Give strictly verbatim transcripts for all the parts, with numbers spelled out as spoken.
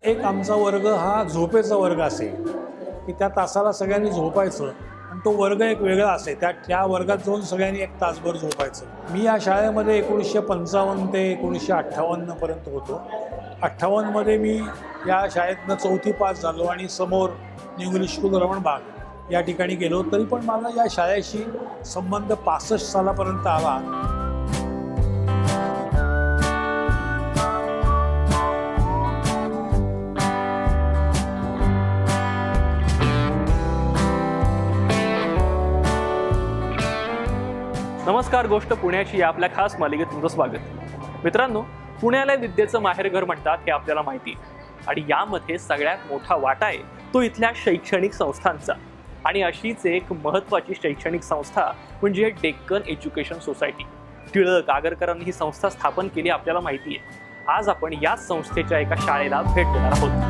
एक आमचा वर्ग हा झोपेचा वर्ग असे की त्या तासाला सगळ्यांनी झोपायचं आणि तो वर्ग एक वेगळा असे, त्या त्या वर्गात जाऊन सगळ्यांनी एक तासभर झोपायचं. मी या शाळेमध्ये एकोणीसशे पंचावन्न ते एकोणीसशे अठ्ठावन्नपर्यंत होतो. अठ्ठावन्नमध्ये मी या शाळेतनं चौथी पास झालो आणि समोर न्यू इंग्लिश स्कूल रमणबाग या ठिकाणी गेलो. तरी पण मला या शाळेशी संबंध पासष्ट सालापर्यंत आला. नमस्कार, गोष्ट पुण्याची या आपल्या खास मालिकेत तुमचं स्वागत. मित्रांनो, पुण्याला विद्येचं माहेरघर म्हणतात हे आपल्याला माहिती आहे आणि यामध्ये सगळ्यात मोठा वाटा आहे तो इथल्या शैक्षणिक संस्थांचा. आणि अशीच एक महत्त्वाची शैक्षणिक संस्था म्हणजे डेक्कन एज्युकेशन सोसायटी. टिळक आगरकरांनी ही संस्था स्थापन केली आपल्याला माहिती आहे. आज आपण याच संस्थेच्या एका शाळेला भेट देणार आहोत.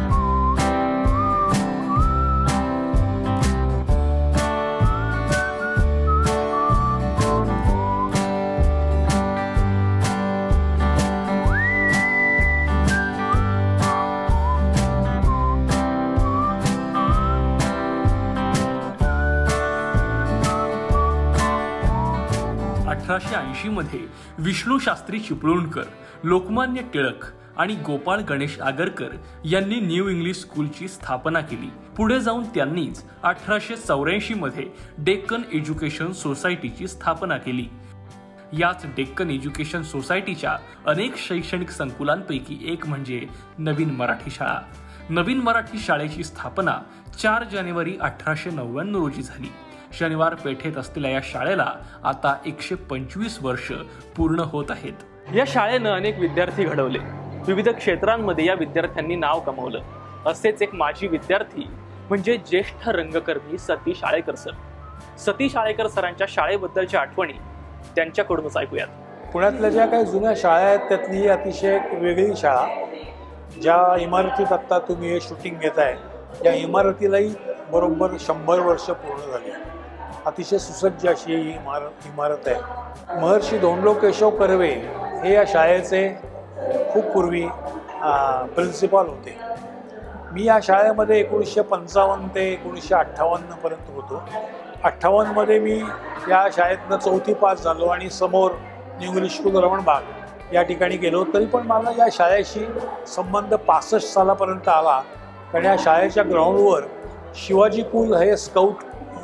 अठराशे ऐंशी मध्ये विष्णू शास्त्री चिपळूणकर, लोकमान्य टिळक आणि गोपाळ गणेश आगरकर यांनी न्यू इंग्लिश स्कूलची स्थापना केली. पुढे जाऊन त्यांनीच अठराशे चौऱ्याऐंशी मध्ये डेक्कन एज्युकेशन सोसायटीची स्थापना केली. याच डेक्कन एज्युकेशन सोसायटीच्या अनेक शैक्षणिक संकुलांपैकी एक म्हणजे नवीन मराठी शाळा. नवीन मराठी शाळेची स्थापना चार जानेवारी अठराशे नव्याण्णव रोजी झाली. शनिवार पेठेत असलेल्या या शाळेला आता एकशे पंचवीस वर्ष पूर्ण होत आहेत. या शाळेनं अनेक विद्यार्थी घडवले. विविध क्षेत्रांमध्ये या विद्यार्थ्यांनी नाव कमावलं. असेच एक माजी विद्यार्थी म्हणजे ज्येष्ठ रंगकर्मी सती शाळेकर सर. सती शाळेकर सरांच्या शाळेबद्दलच्या आठवणी त्यांच्याकडूनच ऐकूयात. पुण्यातल्या ज्या काही जुन्या शाळा आहेत त्यातली अतिशय एक वेगळी शाळा, ज्या इमारतीत आत्ता तुम्ही हे शूटिंग घेताय या इमारतीलाही बरोबर शंभर वर्ष पूर्ण झाली. अतिशय सुसज्ज अशी ही इमारत इमारत आहे. महर्षी धोंडो केशव कर्वे हे या शाळेचे खूप पूर्वी प्रिन्सिपॉल होते. मी या शाळेमध्ये एकोणीसशे पंचावन्न ते एकोणीसशे अठ्ठावन्नपर्यंत होतो. अठ्ठावन्नमध्ये मी या शाळेतनं चौथी पास झालो आणि समोर न्यू इंग्लिश स्कूल रमणबाग या ठिकाणी गेलो. तरी पण मला या शाळेशी संबंध पासष्ट सालापर्यंत आला. कारण या शाळेच्या ग्राउंडवर शिवाजी पूल हे स्काउट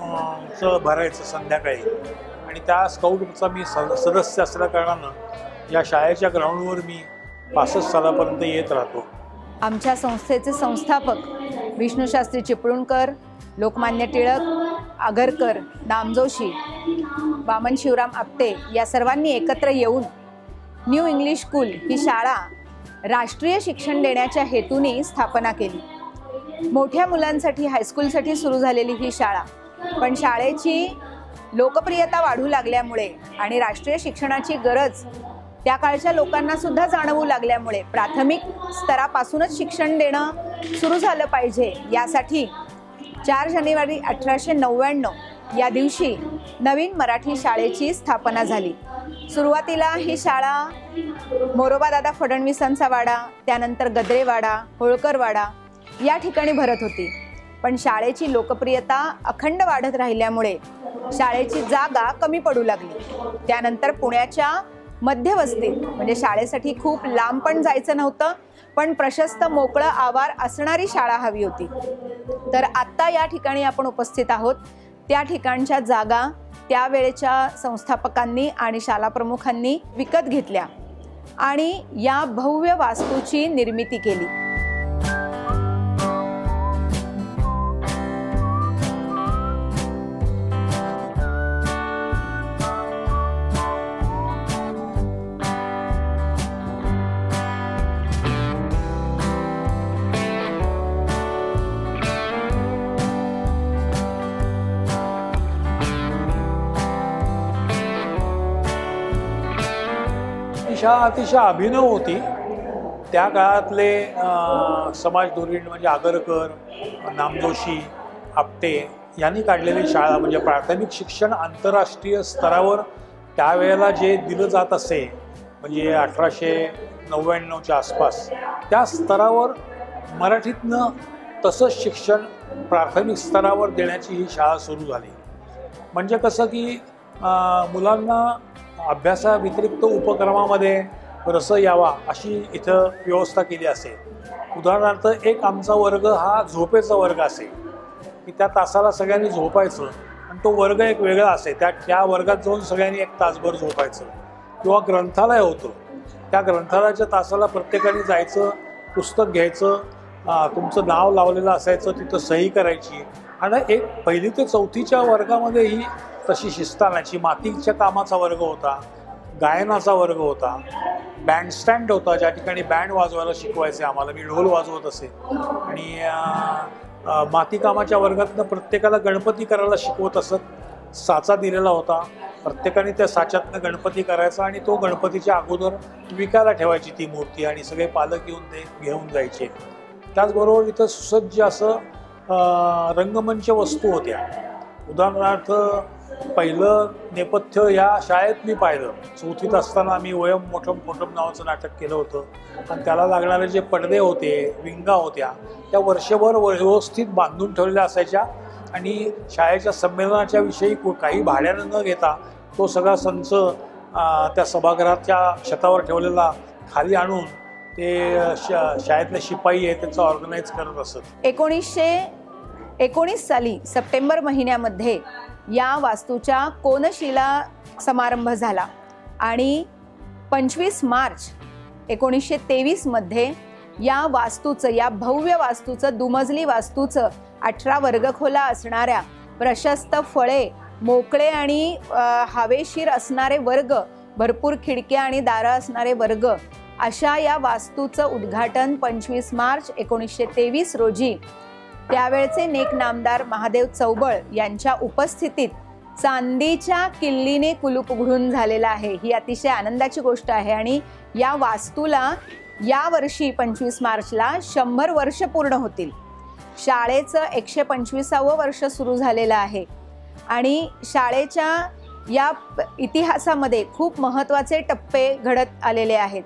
चं भरायचं संध्याकाळी आणि त्या स्काउटचा मी सदस्य असल्या कारणानं या शाळेच्या ग्राउंडवर मी पासष्ट सालापर्यंत येत राहतो. आमच्या संस्थेचे संस्थापक विष्णू शास्त्री चिपळूणकर, लोकमान्य टिळक आगरकर, नामजोशी, वामन शिवराम आपटे या सर्वांनी एकत्र येऊन न्यू इंग्लिश स्कूल ही शाळा राष्ट्रीय शिक्षण देण्याच्या हेतूने स्थापना केली. मोठ्या मुलांसाठी हायस्कूलसाठी सुरू झालेली ही शाळा, पण शाळेची लोकप्रियता वाढू लागल्यामुळे आणि राष्ट्रीय शिक्षणाची गरज त्या काळच्या लोकांना सुद्धा जाणवू लागल्यामुळे प्राथमिक स्तरापासूनच शिक्षण देणं सुरू झालं पाहिजे, यासाठी चार जानेवारी अठराशे नव्याण्णव या दिवशी नवीन मराठी शाळेची स्थापना झाली. सुरुवातीला ही शाळा मोरोबादादा फडणवीसांचा वाडा, त्यानंतर गद्रेवाडा, होळकरवाडा या ठिकाणी भरत होती. पण शाळेची लोकप्रियता अखंड वाढत राहिल्यामुळे शाळेची जागा कमी पडू लागली. त्यानंतर पुण्याच्या मध्यवस्तीत म्हणजे शाळेसाठी खूप लांब पण जायचं नव्हतं, पण प्रशस्त मोकळं आवार असणारी शाळा हवी होती. तर आत्ता या ठिकाणी आपण उपस्थित आहोत. त्या ठिकाणच्या जागा त्यावेळेच्या संस्थापकांनी आणि शाळा प्रमुखांनी विकत घेतल्या आणि या भव्य वास्तूची निर्मिती केली. शाळा अतिशय अभिनव होती. त्या काळातले समाज धुरीण म्हणजे आगरकर, नामजोशी, आपटे यांनी काढलेली शाळा म्हणजे प्राथमिक शिक्षण आंतरराष्ट्रीय स्तरावर त्यावेळेला जे दिलं जात असे म्हणजे अठराशे नव्याण्णवच्या आसपास त्या स्तरावर मराठीतनं तसंच शिक्षण प्राथमिक स्तरावर देण्याची ही शाळा सुरू झाली. म्हणजे कसं की अं, मुलांना अभ्यासाव्यतिरिक्त उपक्रमामध्ये रस यावा अशी इथं व्यवस्था केली असेल. उदाहरणार्थ एक आमचा वर्ग हा झोपेचा वर्ग असेल की त्या तासाला सगळ्यांनी झोपायचं आणि तो वर्ग एक वेगळा असेल, त्या त्या वर्गात जाऊन सगळ्यांनी एक तासभर झोपायचं. किंवा ग्रंथालय होतं, त्या ग्रंथालयाच्या तासाला प्रत्येकाने जायचं, पुस्तक घ्यायचं, तुमचं नाव लावलेलं असायचं, तिथं सही करायची. आणि एक पहिली ते चौथीच्या वर्गामध्ये ही तशी शिस्त आणायची. मातीच्या कामाचा वर्ग होता, गायनाचा वर्ग होता, बँडस्टँड होता ज्या ठिकाणी बँड वाजवायला शिकवायचे आम्हाला. मी ढोल वाजवत असे. आणि मातीकामाच्या वर्गातनं प्रत्येकाला गणपती करायला शिकवत असत. साचा दिलेला होता, प्रत्येकाने त्या साच्यातनं गणपती करायचा आणि तो गणपतीच्या अगोदर विकायला ठेवायची ती मूर्ती आणि सगळे पालक येऊन ते घेऊन जायचे. त्याचबरोबर इथं सुसज्ज असं रंगमंच वस्तू होत्या. उदाहरणार्थ पहिलं नेपथ्य या शाळेत मी पाहिलं. चौथीत असताना आम्ही वयम मोठम मोठम नावाचं नाटक केलं होतं आणि त्याला लागणारे जे पडदे होते, विंगा होत्या, त्या वर्षभर व्यवस्थित बांधून ठेवलेल्या असायच्या. आणि शाळेच्या संमेलनाच्या विषयी काही भाड्यानं न घेता तो सगळा संच त्या सभागृहाच्या छतावर ठेवलेला खाली आणून ते शा शाळेतले शिपाई आहे त्यांचं ऑर्गनाईज करत असत. एकोणीसशे एकोणीस साली सप्टेंबर महिन्यामध्ये या वास्तूच्या कोनशिला समारंभ झाला आणि पंचवीस मार्च एकोणीसशे तेवीसमध्ये या वास्तूचं, या भव्य वास्तूचं, दुमजली वास्तूचं अठरा वर्गखोला असणाऱ्या, प्रशस्त फळे, मोकळे आणि हवेशीर असणारे वर्ग, भरपूर खिडक्या आणि दारं असणारे वर्ग, अशा या वास्तूचं उद्घाटन पंचवीस मार्च एकोणीसशे तेवीस रोजी त्यावेळचे नेक नामदार महादेव चौबळ यांच्या उपस्थितीत चांदीच्या किल्लीने कुलूप उघडून झालेला आहे. ही अतिशय आनंदाची गोष्ट आहे. आणि या वास्तूला या वर्षी पंचवीस मार्चला शंभर वर्ष पूर्ण होतील. शाळेचं एकशे पंचवीसावं वर्ष सुरू झालेलं आहे आणि शाळेच्या या इतिहासामध्ये खूप महत्त्वाचे टप्पे घडत आलेले आहेत.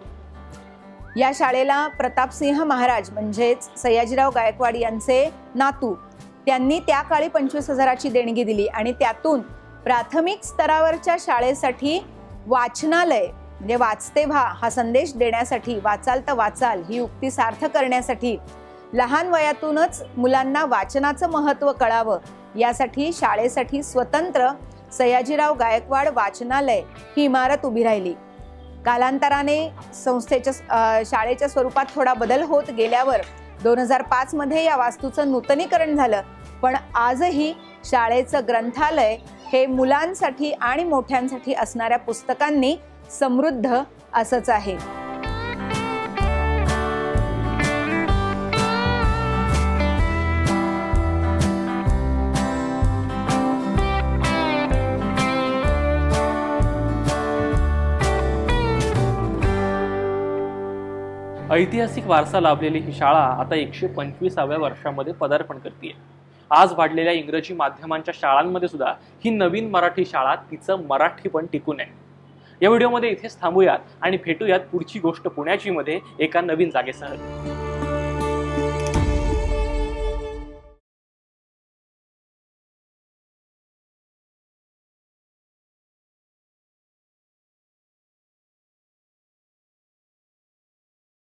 या शाळेला प्रतापसिंह महाराज म्हणजेच सयाजीराव गायकवाड यांचे नातू, त्यांनी त्या काळी पंचवीस हजाराची देणगी दिली आणि त्यातून प्राथमिक स्तरावरच्या शाळेसाठी वाचनालय म्हणजे वाचते व्हा हा संदेश देण्यासाठी, वाचाल तर वाचाल ही उक्ती सार्थ करण्यासाठी, लहान वयातूनच मुलांना वाचनाचं महत्त्व कळावं यासाठी शाळेसाठी स्वतंत्र सयाजीराव गायकवाड वाचनालय ही इमारत उभी राहिली. कालांतराने संस्थेच्या शाळेच्या स्वरूपात थोडा बदल होत गेल्यावर दोन हजार पाच मध्ये या वास्तूचं नूतनीकरण झालं. पण आजही शाळेचं ग्रंथालय हे मुलांसाठी आणि मोठ्यांसाठी असणाऱ्या पुस्तकांनी समृद्ध असंच आहे. ऐतिहासिक वारसा लाभलेली ही शाळा आता एकशे पंचवीसाव्या वर्षामध्ये पदार्पण करते. आज वाढलेल्या इंग्रजी माध्यमांच्या शाळांमध्ये सुद्धा ही नवीन मराठी शाळा तिचं मराठी पण टिकून आहे. या व्हिडिओमध्ये इथेच थांबूयात आणि भेटूयात पुढची गोष्ट पुण्याची मध्ये एका नवीन जागेसह.